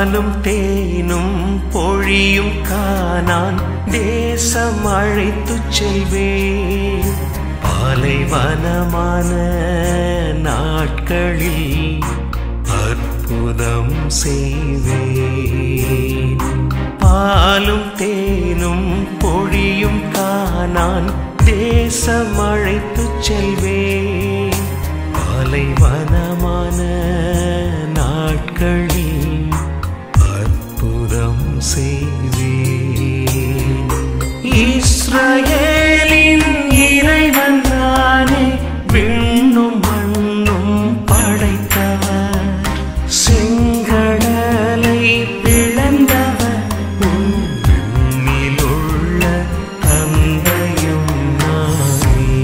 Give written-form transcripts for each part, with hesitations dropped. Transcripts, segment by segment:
பாலும் தேனும் பொழியும் கானான் தேசம் அழைத்துச் செல்வேன். பாலைவனமான நாட்களில் அற்புதம் செய்வேன். பாலும் தேனும் பொழியும் கானான் தேசம் அழைத்துச் செல்வேன். பாலைவனமான நாட்களில் அற்புதம் செய்வேன். இஸ்ரவேலின் இறைவன் நானே, விண்ணும் மண்ணும் படைத்தவர். செங்கடலை பிளந்தவர், உன் விண்ணிலுள்ள தந்தையும் நானே.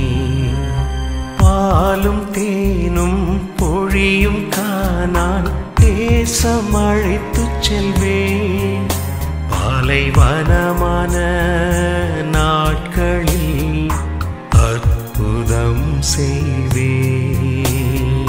பாலும் தேனும் பொழியும் கானான் தேசம் அழைத்துச் செல்வேன். பாலைவனமான நாட்களில் அற்புதம் செய்வேன்.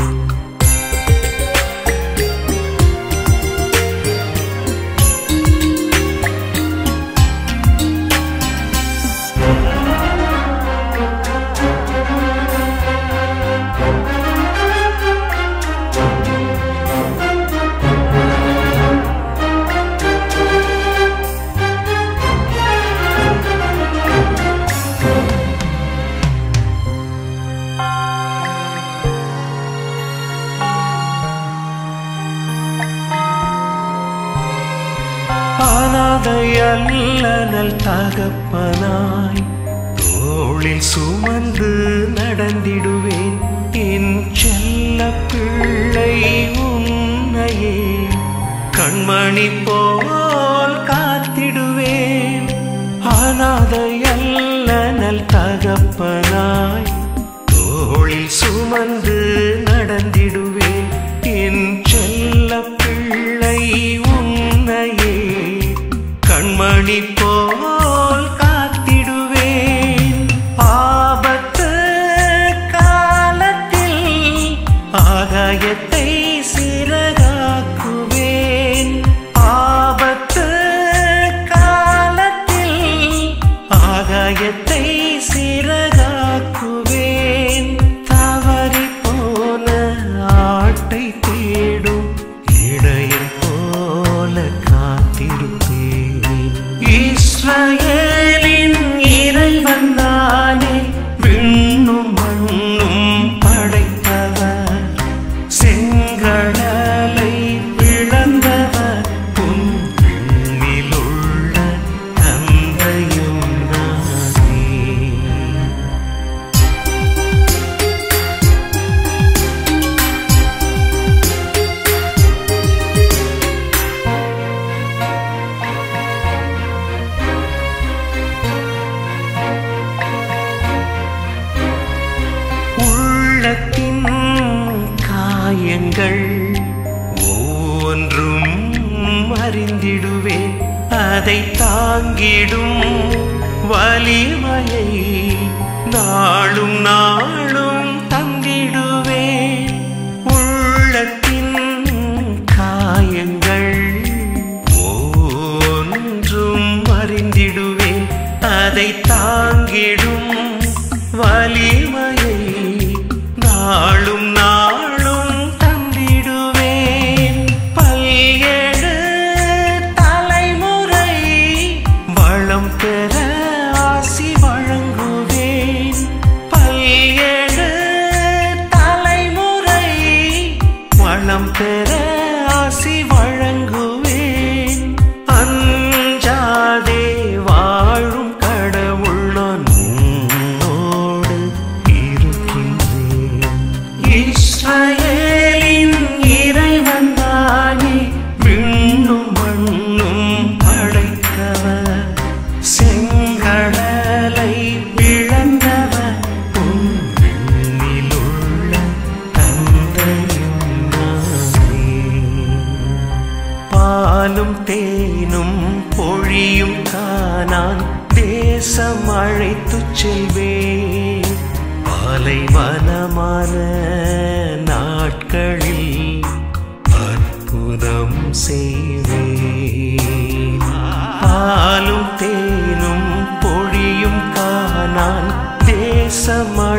அனாதையல்லனல் தகப்பனாய் தோளில் சுமந்து நடந்திடுவேன். என் செல்ல பிள்ளை உன்னையே கண்மணி போல் காத்திடுவேன். அனாதையல்லனல் தகப்பனாய் தோளில் சுமந்து நடந்திடுவேன். என் செல்ல பிள்ளை உன்னையே கண்மணி போல் காத்திடுவேன். ஆபத்து காலத்தில் ஆகாயத்தை சிறகாக்குவேன். ஆபத்து காலத்தில் ஆகாயத்தை சிறகாக்குவேன். தவறி போன ஆட்டை தேடும் இடையன் போல காத்திருப்பேன். இஸ்ரவேலின் இறைவன் நானே, விண்ணும் மண்ணும் படைத்தவர். செங்கடலை பிளந்தவர், உன் விண்ணிலுள்ள தந்தையும் நானே. உள்ளத்தின் காயங்கள் ஒவ்வொன்றும் அறிந்திடுவேன். அதை தாங்கிடும் வலிமையை நாளும் நாளும் தந்திடுவேன். உள்ளத்தின் காயங்கள் ஒவ்வொன்றும் அறிந்திடுவேன். அதை தாங்கிடும் வலிமையை நாளும் நாளும் தந்திடுவேன். பல்ஏழு தலைமுறை வளம் பெற ஆசி வழங்குவேன். பல்ஏழு தலைமுறை வளம் பெற ஆசி வழங்குவேன். அஞ்சாதே வாழும் கடவுள் நான் உன்னோடு இருக்கின்றேன். இஸ்ரவேலின் இறைவன் நானே, விண்ணும் மண்ணும் படைத்தவர். செங்கடலை பிளந்தவர், உன் விண்ணிலுள்ள தந்தையும் நானே. பாலும் தேனும் பொழியும் கானான் தேசம் அழைத்துச் செல்வேன். பாலைவனமான நாட்களில் அற்புதம் அமுதம் செய்வேன். பாலும் தேனும் பொழியும் கானான் தேசம்